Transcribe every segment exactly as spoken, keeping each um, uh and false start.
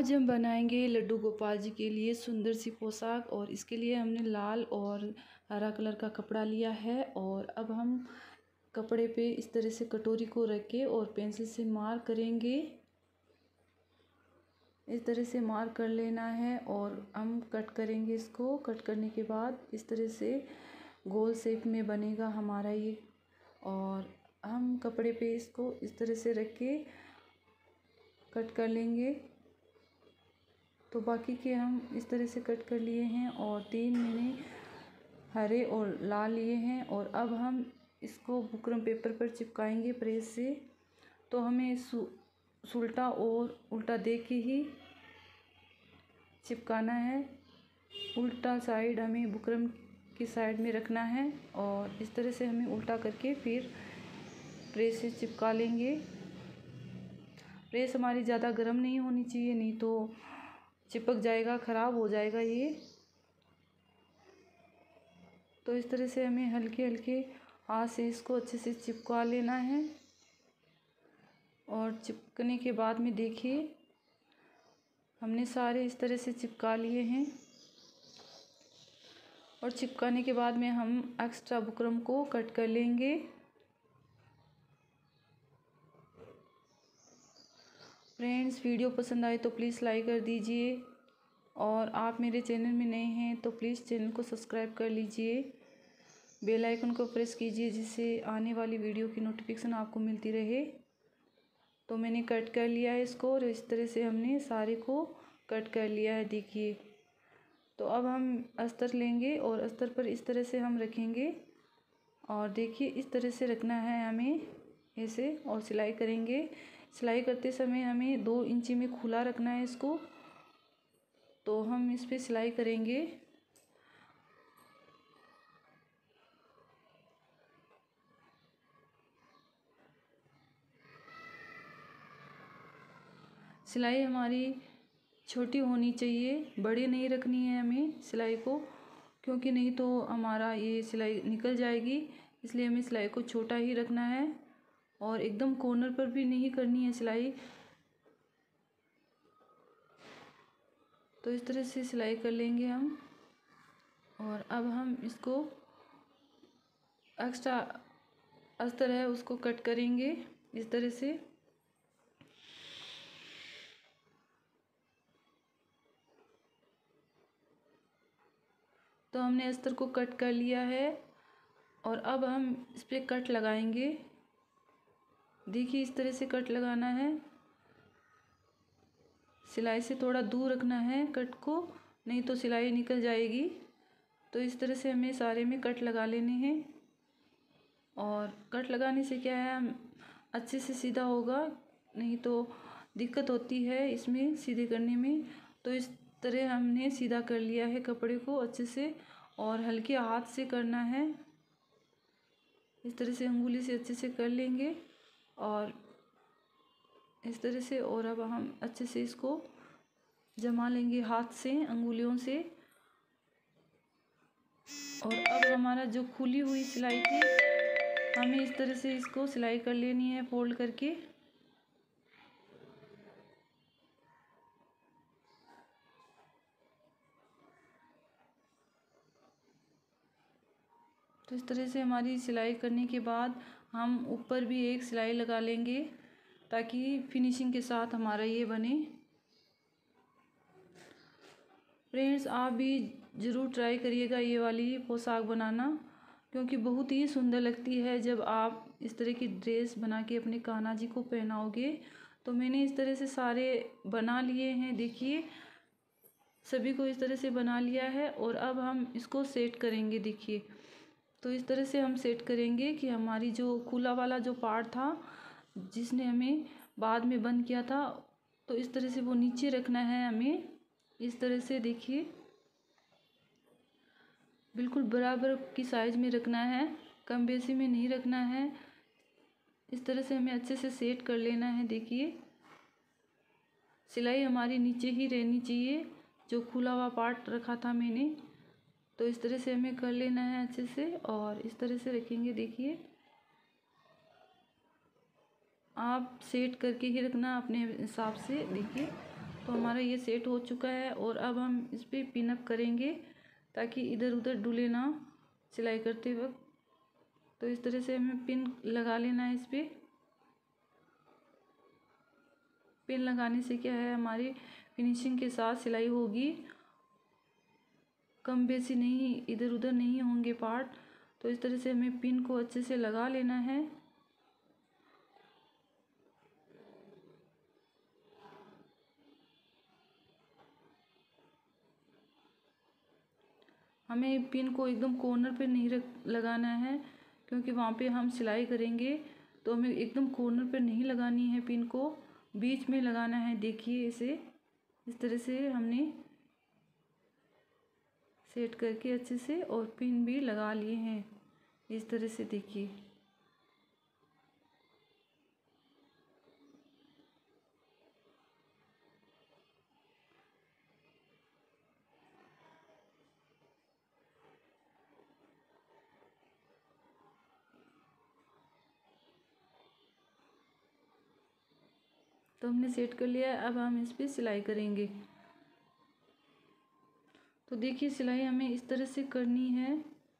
आज हम बनाएंगे लड्डू गोपाल जी के लिए सुंदर सी पोशाक। और इसके लिए हमने लाल और हरा कलर का कपड़ा लिया है। और अब हम कपड़े पे इस तरह से कटोरी को रख के और पेंसिल से मार्क करेंगे। इस तरह से मार्क कर लेना है और हम कट करेंगे। इसको कट करने के बाद इस तरह से गोल शेप में बनेगा हमारा ये। और हम कपड़े पे इसको इस तरह से रख के कट कर लेंगे। तो बाकी के हम इस तरह से कट कर लिए हैं और तीन मैंने हरे और लाल लिए हैं। और अब हम इसको बुकरम पेपर पर चिपकाएंगे प्रेस से। तो हमें उल्टा और उल्टा दे के ही चिपकाना है। उल्टा साइड हमें बुकरम की साइड में रखना है और इस तरह से हमें उल्टा करके फिर प्रेस से चिपका लेंगे। प्रेस हमारी ज़्यादा गर्म नहीं होनी चाहिए, नहीं तो चिपक जाएगा, ख़राब हो जाएगा ये। तो इस तरह से हमें हल्के हल्के हाथ से इसको अच्छे से चिपका लेना है। और चिपकने के बाद में देखिए हमने सारे इस तरह से चिपका लिए हैं। और चिपकाने के बाद में हम एक्स्ट्रा बुकरम को कट कर लेंगे। फ्रेंड्स, वीडियो पसंद आए तो प्लीज़ लाइक कर दीजिए। और आप मेरे चैनल में नए हैं तो प्लीज़ चैनल को सब्सक्राइब कर लीजिए। बेल आइकन को प्रेस कीजिए जिससे आने वाली वीडियो की नोटिफिकेशन आपको मिलती रहे। तो मैंने कट कर लिया है इसको और इस तरह से हमने सारे को कट कर लिया है, देखिए। तो अब हम अस्तर लेंगे और अस्तर पर इस तरह से हम रखेंगे। और देखिए इस तरह से रखना है हमें ऐसे। और सिलाई करेंगे। सिलाई करते समय हमें दो इंची में खुला रखना है इसको। तो हम इस पे सिलाई करेंगे। सिलाई हमारी छोटी होनी चाहिए, बड़ी नहीं रखनी है हमें सिलाई को, क्योंकि नहीं तो हमारा ये सिलाई निकल जाएगी। इसलिए हमें सिलाई को छोटा ही रखना है और एकदम कॉर्नर पर भी नहीं करनी है सिलाई। तो इस तरह से सिलाई कर लेंगे हम। और अब हम इसको एक्स्ट्रा अस्तर है उसको कट करेंगे इस तरह से। तो हमने अस्तर को कट कर लिया है और अब हम इस पर कट लगाएंगे। देखिए इस तरह से कट लगाना है। सिलाई से थोड़ा दूर रखना है कट को, नहीं तो सिलाई निकल जाएगी। तो इस तरह से हमें सारे में कट लगा लेने हैं। और कट लगाने से क्या है, हम अच्छे से सीधा होगा, नहीं तो दिक्कत होती है इसमें सीधे करने में। तो इस तरह हमने सीधा कर लिया है कपड़े को अच्छे से। और हल्के हाथ से करना है, इस तरह से अंगुली से अच्छे से कर लेंगे और इस तरह से। और अब हम अच्छे से इसको जमा लेंगे हाथ से, अंगुलियों से। और अब हमारा जो खुली हुई सिलाई थी, हमें इस तरह से इसको सिलाई कर लेनी है फोल्ड करके। तो इस तरह से हमारी सिलाई करने के बाद हम ऊपर भी एक सिलाई लगा लेंगे ताकि फिनिशिंग के साथ हमारा ये बने। फ्रेंड्स, आप भी ज़रूर ट्राई करिएगा ये वाली पोशाक बनाना, क्योंकि बहुत ही सुंदर लगती है जब आप इस तरह की ड्रेस बना के अपने कान्हा जी को पहनाओगे। तो मैंने इस तरह से सारे बना लिए हैं, देखिए सभी को इस तरह से बना लिया है। और अब हम इसको सेट करेंगे, देखिए। तो इस तरह से हम सेट करेंगे कि हमारी जो खुला वाला जो पार्ट था जिसने हमें बाद में बंद किया था, तो इस तरह से वो नीचे रखना है हमें, इस तरह से। देखिए बिल्कुल बराबर की साइज में रखना है, कम बेसी में नहीं रखना है। इस तरह से हमें अच्छे से सेट कर लेना है। देखिए सिलाई हमारी नीचे ही रहनी चाहिए, जो खुला हुआ पार्ट रखा था मैंने। तो इस तरह से हमें कर लेना है अच्छे से। और इस तरह से रखेंगे, देखिए आप सेट करके ही रखना अपने हिसाब से। देखिए तो हमारा ये सेट हो चुका है और अब हम इस पर पिन अप करेंगे ताकि इधर उधर डुले ना सिलाई करते वक्त। तो इस तरह से हमें पिन लगा लेना है। इस पर पिन लगाने से क्या है, हमारी फिनिशिंग के साथ सिलाई होगी, कम बेसी नहीं, इधर उधर नहीं होंगे पार्ट। तो इस तरह से हमें पिन को अच्छे से लगा लेना है। हमें पिन को एकदम कॉर्नर पे नहीं रख लगाना है, क्योंकि वहाँ पे हम सिलाई करेंगे। तो हमें एकदम कॉर्नर पे नहीं लगानी है, पिन को बीच में लगाना है। देखिए इसे इस तरह से हमने सेट करके अच्छे से और पिन भी लगा लिए हैं इस तरह से। देखिए तो हमने सेट कर लिया है। अब हम इस पर सिलाई करेंगे। तो देखिए सिलाई हमें इस तरह से करनी है।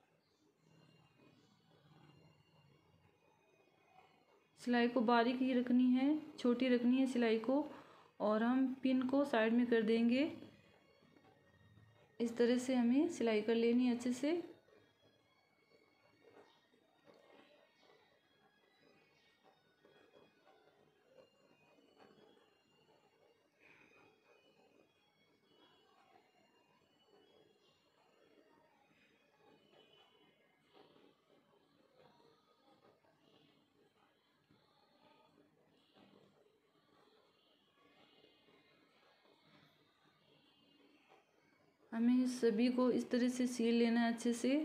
सिलाई को बारीक ही रखनी है, छोटी रखनी है सिलाई को। और हम पिन को साइड में कर देंगे। इस तरह से हमें सिलाई कर लेनी है अच्छे से। हमें सभी को इस तरह से सील लेना है अच्छे से।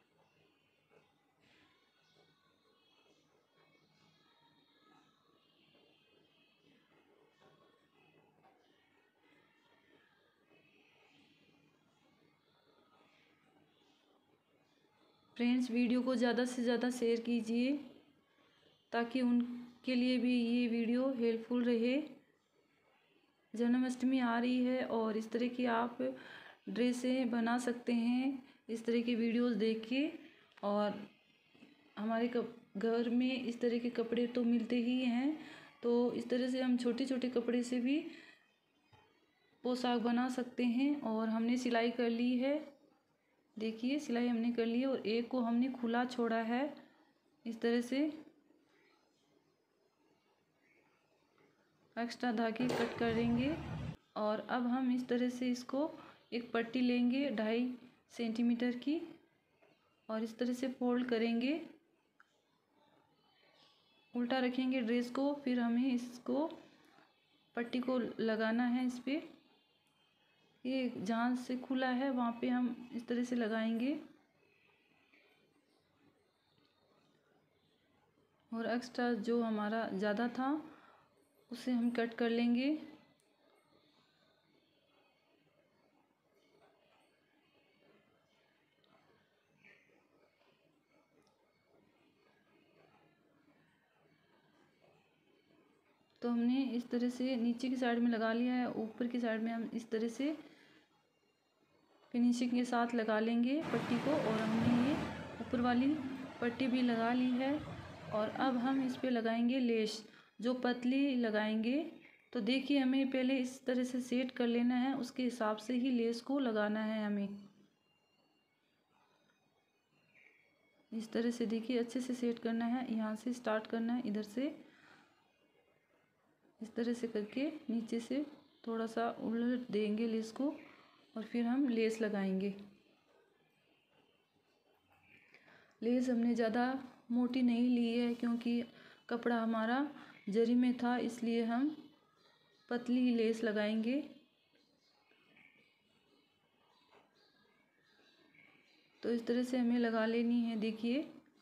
फ्रेंड्स वीडियो को ज़्यादा से ज़्यादा शेयर कीजिए ताकि उनके लिए भी ये वीडियो हेल्पफुल रहे। जन्माष्टमी आ रही है और इस तरह की आप ड्रेसें बना सकते हैं इस तरह की वीडियोस देख के। और हमारे घर में इस तरह के कपड़े तो मिलते ही हैं, तो इस तरह से हम छोटे छोटे कपड़े से भी पोशाक बना सकते हैं। और हमने सिलाई कर ली है। देखिए सिलाई हमने कर ली है और एक को हमने खुला छोड़ा है इस तरह से। एक्स्ट्रा धागे कट करेंगे और अब हम इस तरह से इसको एक पट्टी लेंगे ढाई सेंटीमीटर की और इस तरह से फोल्ड करेंगे, उल्टा रखेंगे ड्रेस को। फिर हमें इसको पट्टी को लगाना है इस पे। ये जहाँ से खुला है वहाँ पे हम इस तरह से लगाएंगे और एक्स्ट्रा जो हमारा ज़्यादा था उसे हम कट कर लेंगे। तो हमने इस तरह से नीचे की साइड में लगा लिया है, ऊपर की साइड में हम इस तरह से फिनिशिंग के साथ लगा लेंगे पट्टी को। और हमने ये ऊपर वाली पट्टी भी लगा ली है और अब हम इस पे लगाएंगे लेस, जो पतली लगाएंगे। तो देखिए हमें पहले इस तरह से सेट कर लेना है, उसके हिसाब से ही लेस को लगाना है हमें। इस तरह से देखिए अच्छे से सेट करना है, यहाँ से स्टार्ट करना है, इधर से इस तरह से करके नीचे से थोड़ा सा उलट देंगे लेस को और फिर हम लेस लगाएंगे। लेस हमने ज़्यादा मोटी नहीं ली है क्योंकि कपड़ा हमारा जरी में था, इसलिए हम पतली लेस लगाएंगे। तो इस तरह से हमें लगा लेनी है। देखिए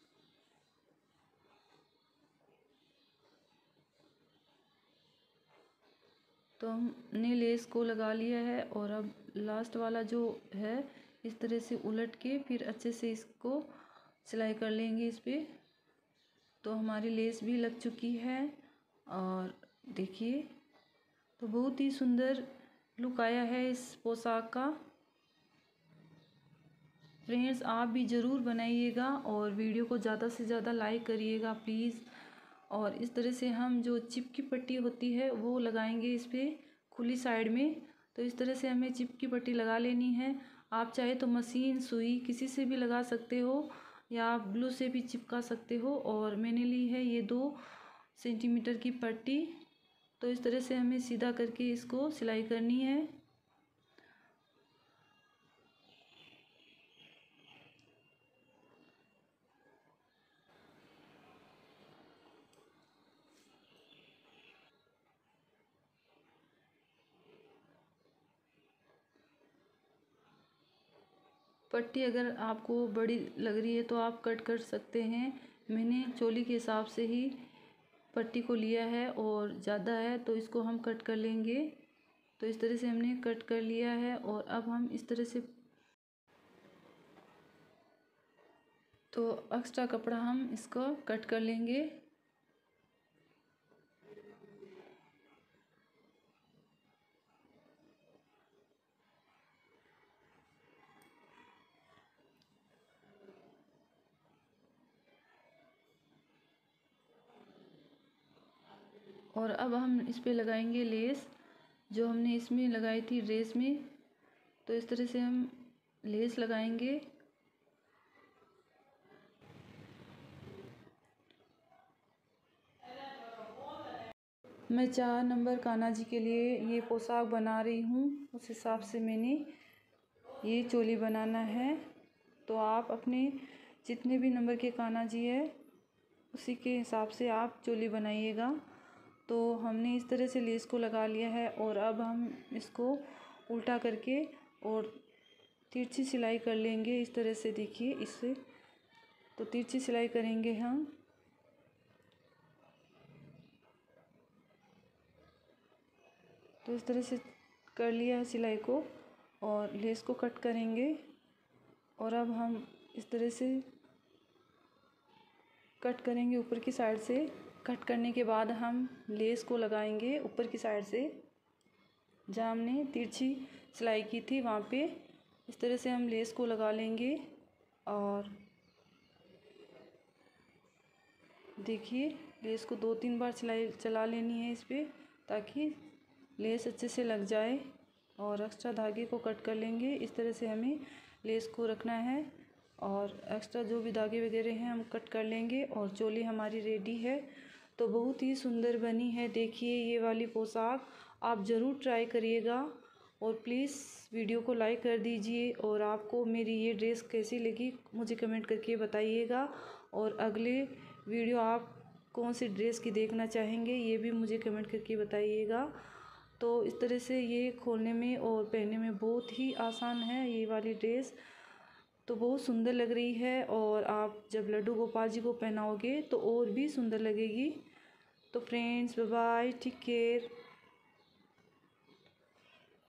तो हमने लेस को लगा लिया है और अब लास्ट वाला जो है इस तरह से उलट के फिर अच्छे से इसको सिलाई कर लेंगे इस पर। तो हमारी लेस भी लग चुकी है और देखिए तो बहुत ही सुंदर लुक आया है इस पोशाक का। फ्रेंड्स आप भी ज़रूर बनाइएगा और वीडियो को ज़्यादा से ज़्यादा लाइक करिएगा प्लीज़। और इस तरह से हम जो चिपकी पट्टी होती है वो लगाएंगे इस पर खुली साइड में। तो इस तरह से हमें चिपकी पट्टी लगा लेनी है। आप चाहे तो मशीन सुई किसी से भी लगा सकते हो या आप ग्लू से भी चिपका सकते हो। और मैंने ली है ये दो सेंटीमीटर की पट्टी। तो इस तरह से हमें सीधा करके इसको सिलाई करनी है। पट्टी अगर आपको बड़ी लग रही है तो आप कट कर सकते हैं। मैंने चोली के हिसाब से ही पट्टी को लिया है और ज़्यादा है तो इसको हम कट कर लेंगे। तो इस तरह से हमने कट कर लिया है और अब हम इस तरह से तो एक्स्ट्रा कपड़ा हम इसको कट कर लेंगे। और अब हम इस पे लगाएंगे लेस जो हमने इसमें लगाई थी ड्रेस में। तो इस तरह से हम लेस लगाएंगे। मैं चार नंबर कान्हा जी के लिए ये पोशाक बना रही हूँ, उस हिसाब से मैंने ये चोली बनाना है। तो आप अपने जितने भी नंबर के कान्हा जी है उसी के हिसाब से आप चोली बनाइएगा। तो हमने इस तरह से लेस को लगा लिया है और अब हम इसको उल्टा करके और तिरछी सिलाई कर लेंगे। इस तरह से देखिए इससे तो तिरछी सिलाई करेंगे हम। तो इस तरह से कर लिया है सिलाई को और लेस को कट करेंगे। और अब हम इस तरह से कट करेंगे ऊपर की साइड से। कट करने के बाद हम लेस को लगाएंगे ऊपर की साइड से जहाँ हमने तिरछी सिलाई की थी वहाँ पे। इस तरह से हम लेस को लगा लेंगे और देखिए लेस को दो तीन बार सिलाई चला लेनी है इस पर ताकि लेस अच्छे से लग जाए। और एक्स्ट्रा धागे को कट कर लेंगे। इस तरह से हमें लेस को रखना है और एक्स्ट्रा जो भी धागे वगैरह हैं हम कट कर लेंगे और चोली हमारी रेडी है। तो बहुत ही सुंदर बनी है। देखिए ये वाली पोशाक आप ज़रूर ट्राई करिएगा और प्लीज़ वीडियो को लाइक कर दीजिए। और आपको मेरी ये ड्रेस कैसी लगी मुझे कमेंट करके बताइएगा। और अगले वीडियो आप कौन सी ड्रेस की देखना चाहेंगे ये भी मुझे कमेंट करके बताइएगा। तो इस तरह से ये खोलने में और पहनने में बहुत ही आसान है ये वाली ड्रेस। तो बहुत सुंदर लग रही है और आप जब लड्डू गोपाल जी को पहनाओगे तो और भी सुंदर लगेगी। तो friends bye bye, take care.